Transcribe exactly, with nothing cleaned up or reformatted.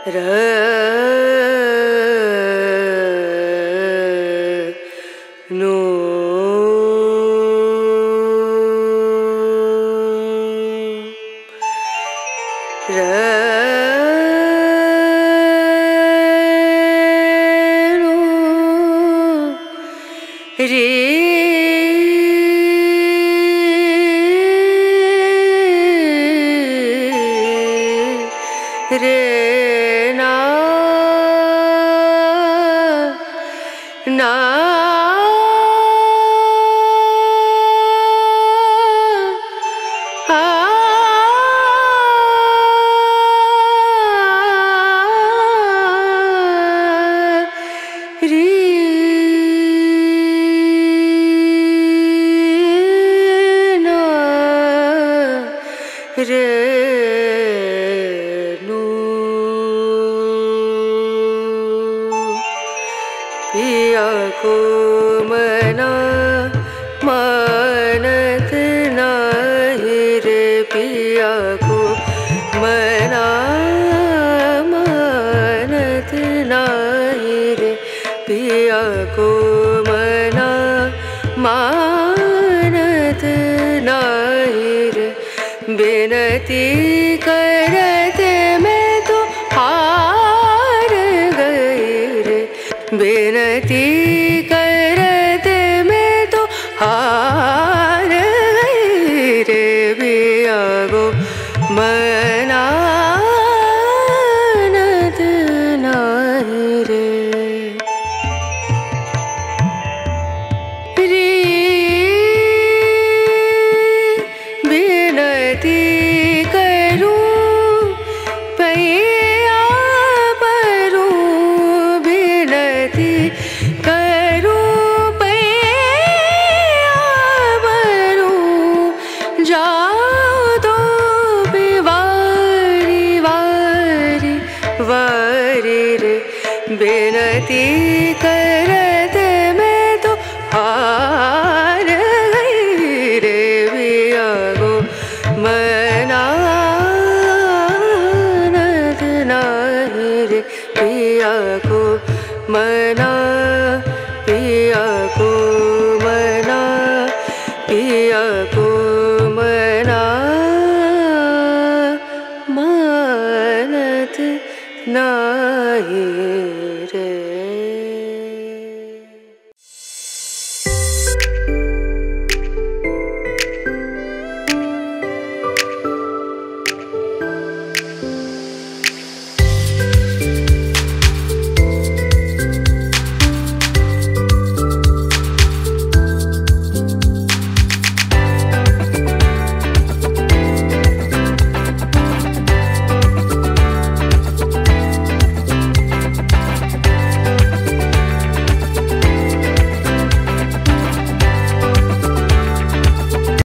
र no र no रे रे ना ना आ रे ना रे पिया को मना मानत नाही रे पिया को मना मानत नाही रे पिया को मना मानत नाही रे बिनती करते मैं तो हार गई रे बिनती करते मैं तो हार गई रे पिया को मनानत नाही रे रे बिनती करूं पैया परूं बिनती करूं पैया परूं जाओ तो बिवारी वारी वारी रे बिनती करते मैं तो हार गई रे पिया को मनानत नाही रे पिया को मना पिया को मना पिया को मना मानत नाही।